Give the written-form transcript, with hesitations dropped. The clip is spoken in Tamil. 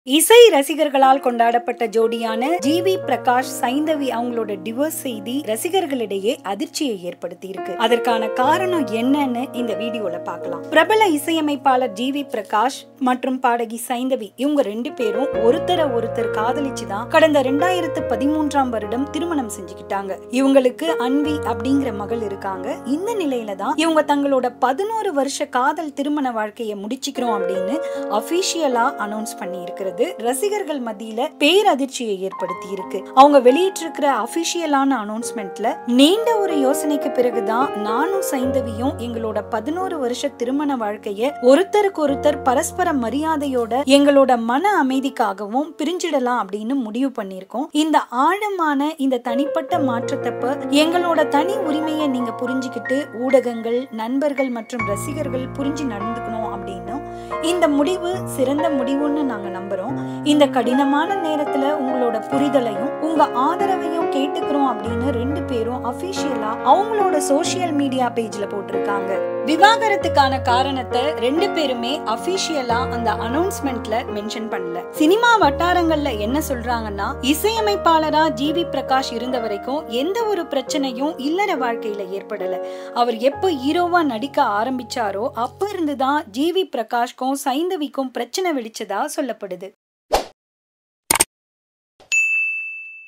இசை ரசிகர்களால் கொண்டாடப்பட்ட ஜோடியான ஜிவி பிரகாஷ் சைந்தவி அவங்களோட டிவோர்ஸ் செய்தி ரசிகர்களிடையே அதிர்ச்சியை ஏற்படுத்தி இருக்கு. அதற்கான காரணம் என்னன்னு இந்த வீடியோல பார்க்கலாம். பிரபல இசையமைப்பாளர் ஜிவி பிரகாஷ் மற்றும் பாடகி சைந்தவி இவங்க ரெண்டு பேரும் ஒருத்தர் காதலிச்சுதான் கடந்த 2013ஆம் வருடம் திருமணம் செஞ்சுக்கிட்டாங்க. இவங்களுக்கு அன்வி அப்படிங்கிற மகள் இருக்காங்க. இந்த நிலையில தான் இவங்க தங்களோட 11 வருஷ காதல் திருமண வாழ்க்கையை முடிச்சுக்கிறோம் அப்படின்னு அபிஷியலா அனௌன்ஸ் பண்ணி இருக்கிறது ரசிகர்கள் மத்தியில பேரதிர்ச்சியை ஏற்படுத்தி இருக்கு. அவங்க வெளியிட்டிருக்கிற அபிஷியலான அனௌன்ஸ்மெண்ட்ல நீண்ட ஒரு யோசனைக்கு பிறகுதான் நானும் சைந்தவியும் எங்களோட 11 வருஷ திருமண வாழ்க்கைய ஒருத்தருக்கு பரஸ்பர மரியாதையோட எங்களோட மன அமைதிக்காகவும் பிரிஞ்சிடலாம் அப்படின்னு முடிவு பண்ணிருக்கோம். இந்த ஆழமான இந்த தனிப்பட்ட மாற்றத்தப்ப எங்களோட தனி உரிமையை நீங்க புரிஞ்சுக்கிட்டு ஊடகங்கள், நண்பர்கள் மற்றும் ரசிகர்கள் புரிஞ்சு நடந்துக்கணும் அப்படின்னு இந்த முடிவு சிறந்த முடிவுன்னு நாங்க நம்புறோம். இந்த கடினமான நேரத்துல உங்களோட புரிதலையும் உங்க ஆதரவையும் கேட்டுக்கிறோம் அப்படின்னு ரெண்டு பேரும் அபிஷியலா அவங்களோட சோசியல் மீடியா பேஜ்ல போட்டிருக்காங்க. விவாகரத்துக்கான காரணத்தை ரெண்டு பேருமே அபிஷியலா அந்த அனௌன்ஸ்மெண்ட்ல மென்ஷன் பண்ணல. சினிமா வட்டாரங்கள்ல என்ன சொல்றாங்கன்னா, இசையமைப்பாளரா ஜிவி பிரகாஷ் இருந்த வரைக்கும் எந்த ஒரு பிரச்சனையும் இல்லற வாழ்க்கையில ஏற்படல. அவர் எப்ப ஹீரோவா நடிக்க ஆரம்பிச்சாரோ அப்ப இருந்துதான் ஜிவி பிரகாஷ்க்கும் சைந்தவிக்கும் பிரச்சனை வெடிச்சதா சொல்லப்படுது.